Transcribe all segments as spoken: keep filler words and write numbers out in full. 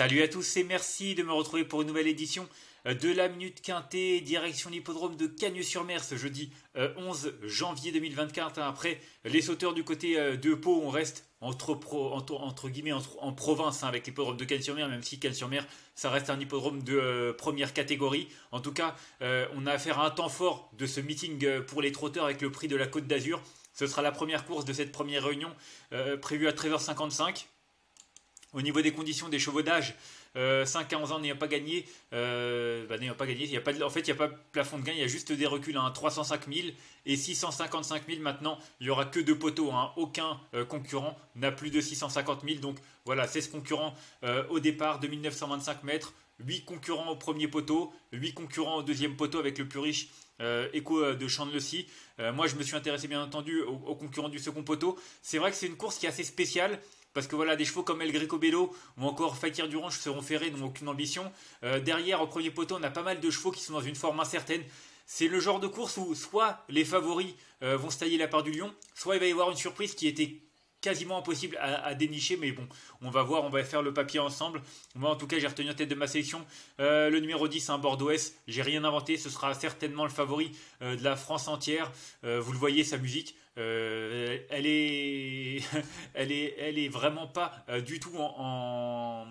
Salut à tous et merci de me retrouver pour une nouvelle édition euh, de la Minute Quintée, direction l'hippodrome de Cagnes-sur-Mer ce jeudi euh, onze janvier deux mille vingt-quatre. Hein. Après les sauteurs du côté euh, de Pau, on reste entre, pro, entre, entre guillemets entre, en province hein, avec l'hippodrome de Cagnes-sur-Mer, même si Cagnes-sur-Mer ça reste un hippodrome de euh, première catégorie. En tout cas, euh, on a affaire à un temps fort de ce meeting euh, pour les trotteurs avec le prix de la Côte d'Azur. Ce sera la première course de cette première réunion euh, prévue à treize heures cinquante-cinq. Au niveau des conditions des chevaux d'âge, euh, cinq à onze ans n'ayant pas gagné, euh, bah, n'ayant pas gagné, il y a pas de, en fait il n'y a pas de plafond de gain, il y a juste des reculs à hein, trois cent cinq mille et six cent cinquante-cinq mille maintenant, il n'y aura que deux poteaux, hein, aucun euh, concurrent n'a plus de six cent cinquante mille, donc voilà, seize concurrents euh, au départ, deux mille neuf cent vingt-cinq mètres, huit concurrents au premier poteau, huit concurrents au deuxième poteau avec le plus riche euh, Echo de Chandelcy. Euh, moi je me suis intéressé bien entendu aux, aux concurrents du second poteau. C'est vrai que c'est une course qui est assez spéciale. Parce que voilà, des chevaux comme El Greco Bello ou encore Fakir Durange seront ferrés, n'ont aucune ambition. Euh, derrière, au premier poteau, on a pas mal de chevaux qui sont dans une forme incertaine. C'est le genre de course où soit les favoris euh, vont se tailler la part du lion, soit il va y avoir une surprise qui était quasiment impossible à, à dénicher. Mais bon, on va voir, on va faire le papier ensemble. Moi, en tout cas, j'ai retenu en tête de ma sélection euh, le numéro dix, un Bordeaux-S. J'ai rien inventé, ce sera certainement le favori euh, de la France entière. Euh, vous le voyez, sa musique. Euh, elle est, elle est, elle est vraiment pas euh, du tout en,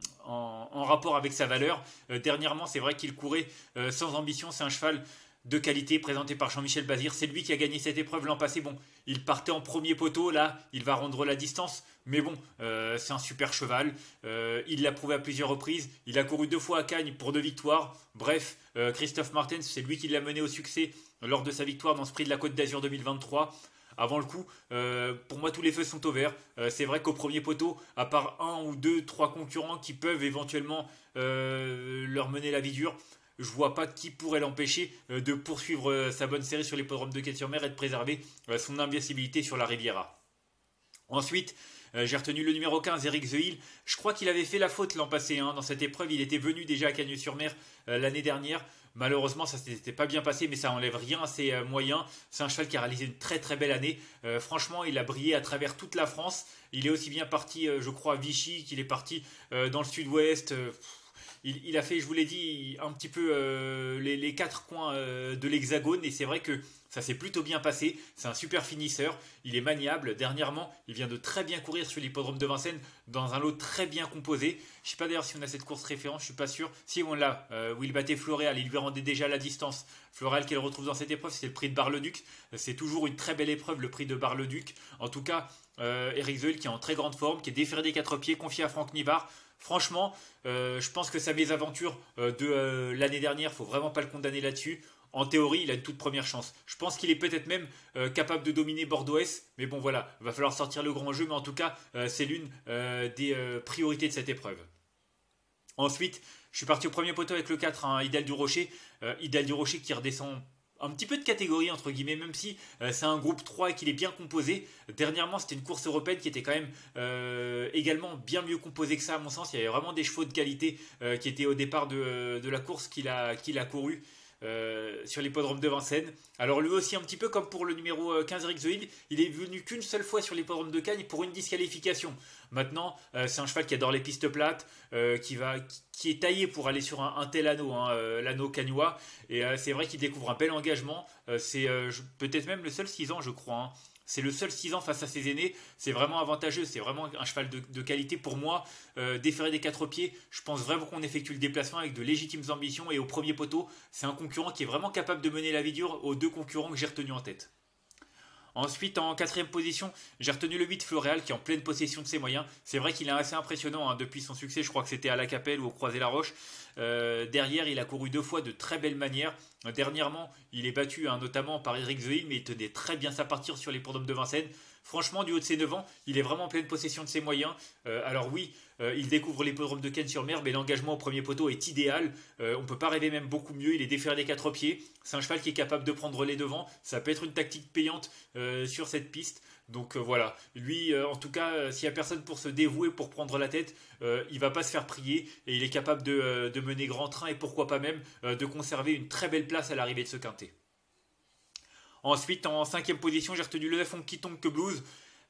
en, en rapport avec sa valeur. Euh, dernièrement, c'est vrai qu'il courait euh, sans ambition. C'est un cheval de qualité présenté par Jean-Michel Bazir. C'est lui qui a gagné cette épreuve l'an passé. Bon, il partait en premier poteau. Là, il va rendre la distance. Mais bon, euh, c'est un super cheval. Euh, il l'a prouvé à plusieurs reprises. Il a couru deux fois à Cagnes pour deux victoires. Bref, euh, Christophe Martens, c'est lui qui l'a mené au succès lors de sa victoire dans ce prix de la Côte d'Azur deux mille vingt-trois. Avant le coup, euh, pour moi tous les feux sont au vert. Euh, c'est vrai qu'au premier poteau, à part un ou deux, trois concurrents qui peuvent éventuellement euh, leur mener la vie dure, je vois pas qui pourrait l'empêcher euh, de poursuivre euh, sa bonne série sur l'hippodrome de Cagnes-sur-Mer et de préserver euh, son invincibilité sur la Riviera. Ensuite, euh, j'ai retenu le numéro quinze, Eric The Hill. Je crois qu'il avait fait la faute l'an passé hein, dans cette épreuve. Il était venu déjà à Cagnes-sur-Mer euh, l'année dernière. Malheureusement, ça ne s'était pas bien passé, mais ça enlève rien à ses euh, moyens. C'est un cheval qui a réalisé une très très belle année. Euh, franchement, il a brillé à travers toute la France. Il est aussi bien parti, euh, je crois, à Vichy, qu'il est parti euh, dans le sud-ouest. Euh, il, il a fait, je vous l'ai dit, un petit peu euh, les, les quatre coins euh, de l'hexagone. Et c'est vrai que ça s'est plutôt bien passé. C'est un super finisseur. Il est maniable. Dernièrement, il vient de très bien courir sur l'hippodrome de Vincennes dans un lot très bien composé. Je ne sais pas d'ailleurs si on a cette course référence. Je ne suis pas sûr. Si on l'a, euh, où il battait Floréal, il lui rendait déjà la distance. Floréal qu'elle retrouve dans cette épreuve, c'est le prix de Bar-le-Duc. C'est toujours une très belle épreuve, le prix de Bar-le-Duc. En tout cas, euh, Eric The Hill qui est en très grande forme, qui est déféré des quatre pieds, confié à Franck Nivard. Franchement, euh, je pense que sa mésaventure euh, de euh, l'année dernière, il ne faut vraiment pas le condamner là-dessus. En théorie, il a une toute première chance. Je pense qu'il est peut-être même euh, capable de dominer Bordeaux-S. Mais bon, voilà, il va falloir sortir le grand jeu. Mais en tout cas, euh, c'est l'une euh, des euh, priorités de cette épreuve. Ensuite, je suis parti au premier poteau avec le quatre, hein, Idéal du Rocher. Euh, Idéal du Rocher qui redescend un petit peu de catégorie, entre guillemets, même si euh, c'est un groupe trois et qu'il est bien composé. Dernièrement, c'était une course européenne qui était quand même euh, également bien mieux composée que ça, à mon sens. Il y avait vraiment des chevaux de qualité euh, qui étaient au départ de, de la course qu'il a, qu'il a couru. Euh, sur l'hippodrome de Vincennes. Alors lui aussi un petit peu comme pour le numéro quinze Eric The Hill, il est venu qu'une seule fois sur l'hippodrome de Cagnes pour une disqualification. Maintenant euh, c'est un cheval qui adore les pistes plates, euh, qui, va, qui, qui est taillé pour aller sur un, un tel anneau, hein, euh, l'anneau cagnois, et euh, c'est vrai qu'il découvre un bel engagement. Euh, c'est euh, peut-être même le seul six ans je crois, hein. C'est le seul six ans face à ses aînés. C'est vraiment avantageux. C'est vraiment un cheval de, de qualité. Pour moi, euh, déféré des quatre pieds, je pense vraiment qu'on effectue le déplacement avec de légitimes ambitions. Et au premier poteau, c'est un concurrent qui est vraiment capable de mener la vie dure aux deux concurrents que j'ai retenus en tête. Ensuite, en quatrième position, j'ai retenu le huit Floréal qui est en pleine possession de ses moyens. C'est vrai qu'il est assez impressionnant hein, depuis son succès. Je crois que c'était à la Capelle ou au Croisé-la-Roche. Euh, derrière, il a couru deux fois de très belle manière. Euh, dernièrement, il est battu hein, notamment par Eric The Hill, mais il tenait très bien sa partie sur l'hippodrome de Vincennes. Franchement, du haut de ses neuf ans, il est vraiment en pleine possession de ses moyens. Euh, alors oui, euh, il découvre l'hippodrome de Cagnes-sur-Mer, mais l'engagement au premier poteau est idéal. Euh, on ne peut pas rêver même beaucoup mieux. Il est déféré des quatre pieds. C'est un cheval qui est capable de prendre les devants. Ça peut être une tactique payante euh, sur cette piste. Donc euh, voilà, lui euh, en tout cas, euh, s'il n'y a personne pour se dévouer, pour prendre la tête, euh, il ne va pas se faire prier et il est capable de, euh, de mener grand train et pourquoi pas même euh, de conserver une très belle place à l'arrivée de ce quintet. Ensuite, en cinquième position, j'ai retenu le neuf Honky Tonk Blues.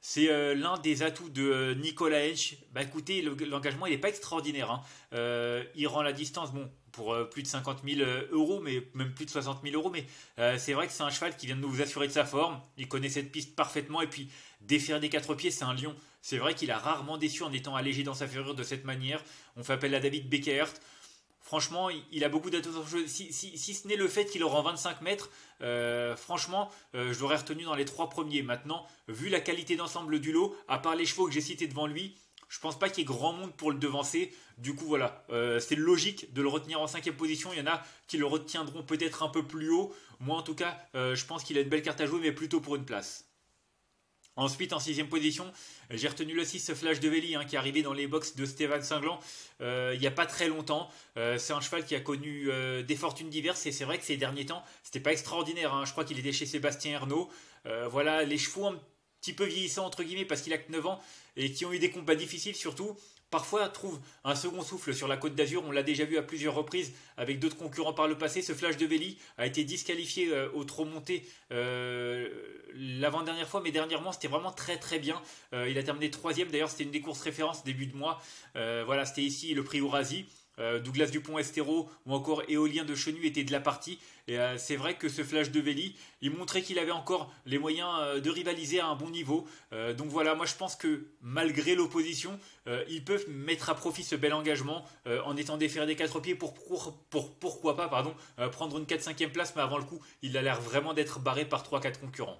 c'est euh, l'un des atouts de euh, Nicolas Hench. Bah écoutez, le- l'engagement il n'est pas extraordinaire, hein. Euh, il rend la distance, bon, pour euh, plus de cinquante mille euros, mais même plus de soixante mille euros. Mais euh, c'est vrai que c'est un cheval qui vient de nous assurer de sa forme. Il connaît cette piste parfaitement. Et puis, défaire des quatre pieds, c'est un lion. C'est vrai qu'il a rarement déçu en étant allégé dans sa ferrure de cette manière. On fait appel à David Beckert. Franchement, il, a beaucoup d'atouts dans le jeu. Si, si, si ce n'est le fait qu'il rend vingt-cinq mètres, euh, franchement, euh, je l'aurais retenu dans les trois premiers. Maintenant, vu la qualité d'ensemble du lot, à part les chevaux que j'ai cités devant lui, je pense pas qu'il y ait grand monde pour le devancer. Du coup, voilà, euh, c'est logique de le retenir en cinquième position. Il y en a qui le retiendront peut-être un peu plus haut. Moi, en tout cas, euh, je pense qu'il a une belle carte à jouer, mais plutôt pour une place. Ensuite, en sixième position, j'ai retenu le six Flash de Velli, hein, qui est arrivé dans les box de Stéphane Singlan euh, il n'y a pas très longtemps. Euh, c'est un cheval qui a connu euh, des fortunes diverses et c'est vrai que ces derniers temps, c'était pas extraordinaire, hein. Je crois qu'il était chez Sébastien Ernaud. Euh, voilà, les chevaux un petit peu vieillissants entre guillemets parce qu'il a que neuf ans et qui ont eu des combats difficiles surtout. Parfois, trouve un second souffle sur la Côte d'Azur. On l'a déjà vu à plusieurs reprises avec d'autres concurrents par le passé. Ce Flash de Velli a été disqualifié euh, au trot monté euh, l'avant-dernière fois, mais dernièrement, c'était vraiment très très bien. Euh, il a terminé troisième. D'ailleurs, c'était une des courses références début de mois. Euh, voilà, c'était ici le prix Ourasi. Euh, Douglas Dupont-Estero ou encore Éolien de Chenu étaient de la partie. Et euh, c'est vrai que ce Flash de Velli, il montrait qu'il avait encore les moyens euh, de rivaliser à un bon niveau. Euh, donc voilà, moi je pense que malgré l'opposition, euh, ils peuvent mettre à profit ce bel engagement euh, en étant déféré des quatre pieds pour, pour, pour pourquoi pas pardon, euh, prendre une quatre cinquième place. Mais avant le coup, il a l'air vraiment d'être barré par trois quatre concurrents.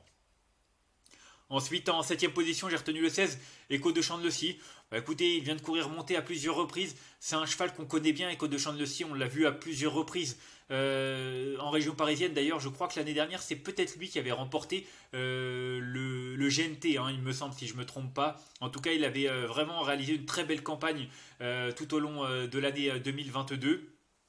Ensuite, en septième position, j'ai retenu le seize, Echo de Chandelcy. Bah, écoutez, il vient de courir monter à plusieurs reprises. C'est un cheval qu'on connaît bien, Echo de Chandelcy. On l'a vu à plusieurs reprises euh, en région parisienne. D'ailleurs, je crois que l'année dernière, c'est peut-être lui qui avait remporté euh, le, le G N T, hein, il me semble, si je ne me trompe pas. En tout cas, il avait euh, vraiment réalisé une très belle campagne euh, tout au long euh, de l'année deux mille vingt-deux.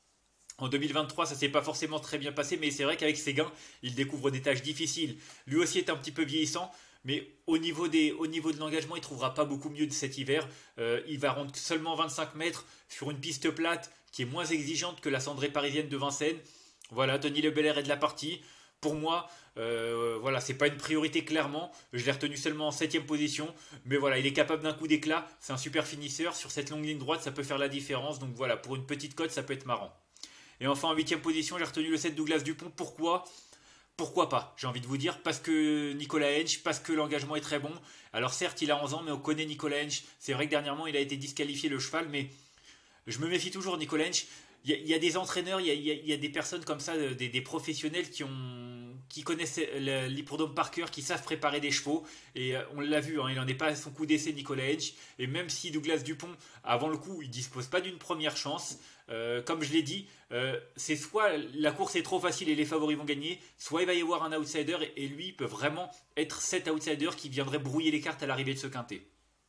En deux mille vingt-trois, ça s'est pas forcément très bien passé, mais c'est vrai qu'avec ses gains, il découvre des tâches difficiles. Lui aussi est un petit peu vieillissant, mais au niveau, des, au niveau de l'engagement, il trouvera pas beaucoup mieux de cet hiver. Euh, il va rendre seulement vingt-cinq mètres sur une piste plate qui est moins exigeante que la cendrée parisienne de Vincennes. Voilà, Tony Le Belair est de la partie. Pour moi, euh, voilà, c'est pas une priorité clairement. Je l'ai retenu seulement en septième position, mais voilà, il est capable d'un coup d'éclat. C'est un super finisseur sur cette longue ligne droite, ça peut faire la différence. Donc voilà, pour une petite cote, ça peut être marrant. Et enfin, en huitième position, j'ai retenu le sept Douglas Dupont. Pourquoi? Pourquoi pas, j'ai envie de vous dire, parce que Nicolas Hench, parce que l'engagement est très bon. Alors certes, il a onze ans, mais on connaît Nicolas Hench. C'est vrai que dernièrement, il a été disqualifié le cheval, mais je me méfie toujours, Nicolas Hench. Il y, a, il y a des entraîneurs, il y a, il y a- il y a des personnes comme ça, des, des professionnels qui, ont, qui connaissent le- l'hippodrome par cœur, qui savent préparer des chevaux. Et euh, on l'a vu, hein, il n'en est pas à son coup d'essai, Nicolas Hench. Et même si Douglas Dupont, avant le coup, il dispose pas d'une première chance, euh, comme je l'ai dit, euh, c'est soit la course est trop facile et les favoris vont gagner, soit il va y avoir un outsider et, et lui peut vraiment être cet outsider qui viendrait brouiller les cartes à l'arrivée de ce quintet.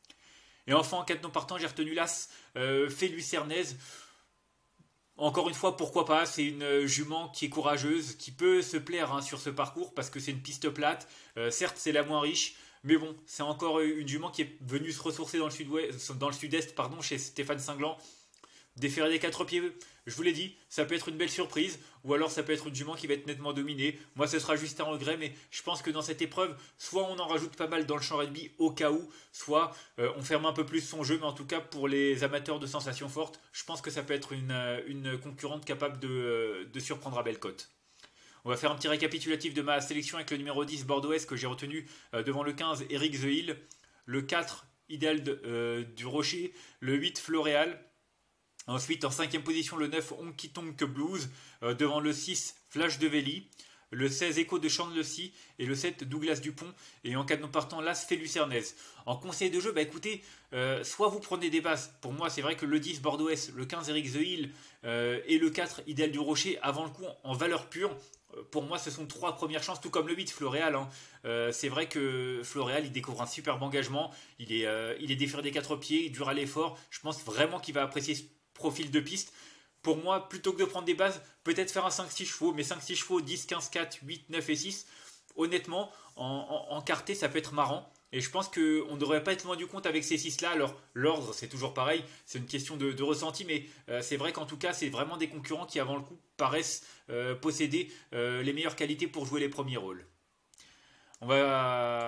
Et enfin, en quatre non partant, j'ai retenu l'As euh, Félux Cernez. Encore une fois, pourquoi pas? C'est une euh, jument qui est courageuse, qui peut se plaire hein, sur ce parcours parce que c'est une piste plate. Euh, certes, c'est la moins riche, mais bon, c'est encore une jument qui est venue se ressourcer dans le sud-ouest, dans le sud-est, pardon, chez Stéphane Singlan. Déférer des quatre pieds, je vous l'ai dit, ça peut être une belle surprise, ou alors ça peut être une jument qui va être nettement dominée. Moi, ce sera juste un regret, mais je pense que dans cette épreuve, soit on en rajoute pas mal dans le champ rugby au cas où, soit euh, on ferme un peu plus son jeu, mais en tout cas, pour les amateurs de sensations fortes, je pense que ça peut être une, euh, une concurrente capable de, euh, de surprendre à belle cote. On va faire un petit récapitulatif de ma sélection avec le numéro dix Bordeaux-Est que j'ai retenu euh, devant le quinze Eric The Hill, le quatre Idéal de, euh, du Rocher, le huit Floréal. Ensuite, en cinquième position, le neuf Honky Tonk Blues, euh, devant le six Flash de Velli, le seize Echo de Chandelcy et le sept Douglas Dupont. Et en cas de non partant, l'As Félux Cernez. En conseil de jeu, bah écoutez, euh, soit vous prenez des bases. Pour moi, c'est vrai que le dix Bordeaux-Est, le quinze Eric The Hill euh, et le quatre Idéal du Rocher, avant le coup, en valeur pure. Pour moi, ce sont trois premières chances, tout comme le huit Floréal. Hein. Euh, c'est vrai que Floréal, il découvre un superbe engagement. Il est, euh, il est déféré des quatre pieds, il dure à l'effort. Je pense vraiment qu'il va apprécier ce profil de piste. Pour moi, plutôt que de prendre des bases, peut-être faire un cinq six chevaux, mais cinq six chevaux, dix, quinze, quatre, huit, neuf et six, honnêtement, en, en, en quarté, ça peut être marrant. Et je pense qu'on ne devrait pas être loin du compte avec ces six là. Alors, l'ordre, c'est toujours pareil, c'est une question de, de ressenti, mais euh, c'est vrai qu'en tout cas, c'est vraiment des concurrents qui, avant le coup, paraissent euh, posséder euh, les meilleures qualités pour jouer les premiers rôles. On va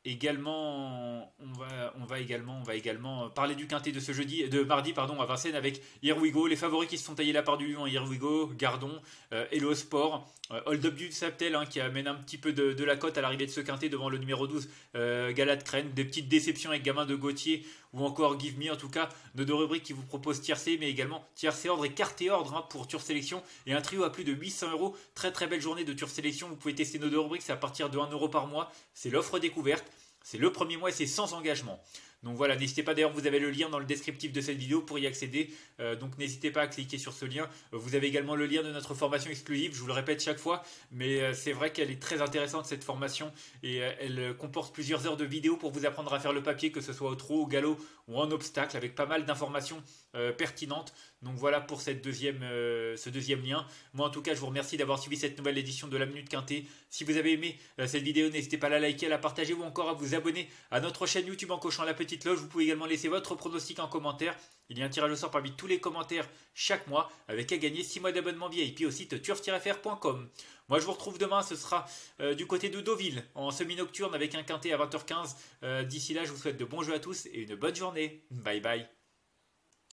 également, on va, on va également, on va également parler du quintet de ce jeudi, de mardi pardon, à Vincennes avec Here We Go, les favoris qui se sont taillés la part du lion, Here We Go, Gardon, euh, Hello Sport, euh, Hold Up du Saptel hein, qui amène un petit peu de, de la cote à l'arrivée de ce quintet devant le numéro douze, euh, Galate Crène, des petites déceptions avec Gamin de Gauthier ou encore Give Me, en tout cas nos deux rubriques qui vous proposent tiercé, mais également tiercé ordre et quarté ordre hein, pour Tour Sélection et un trio à plus de huit cents euros. Très très belle journée de Tour Sélection, vous pouvez tester nos deux rubriques, c'est à partir de un euro par mois, c'est l'offre découverte. C'est le premier mois et c'est sans engagement. Donc voilà, n'hésitez pas, d'ailleurs vous avez le lien dans le descriptif de cette vidéo pour y accéder. Euh, donc n'hésitez pas à cliquer sur ce lien. Vous avez également le lien de notre formation exclusive, je vous le répète chaque fois, mais euh, c'est vrai qu'elle est très intéressante cette formation et euh, elle comporte plusieurs heures de vidéos pour vous apprendre à faire le papier, que ce soit au trot, au galop ou en obstacle, avec pas mal d'informations euh, pertinentes. Donc voilà pour cette deuxième, euh, ce deuxième lien. Moi en tout cas je vous remercie d'avoir suivi cette nouvelle édition de la Minute Quintet. Si vous avez aimé euh, cette vidéo, n'hésitez pas à la liker, à la partager ou encore à vous abonner à notre chaîne YouTube en cochant la petite cloche. Vous pouvez également laisser votre pronostic en commentaire. Il y a un tirage au sort parmi tous les commentaires chaque mois avec à gagner six mois d'abonnement V I P au site turf tiret f r point com. Moi je vous retrouve demain, ce sera euh, du côté de Deauville en semi-nocturne avec un quintet à vingt heures quinze. Euh, D'ici là je vous souhaite de bons jeux à tous et une bonne journée. Bye bye.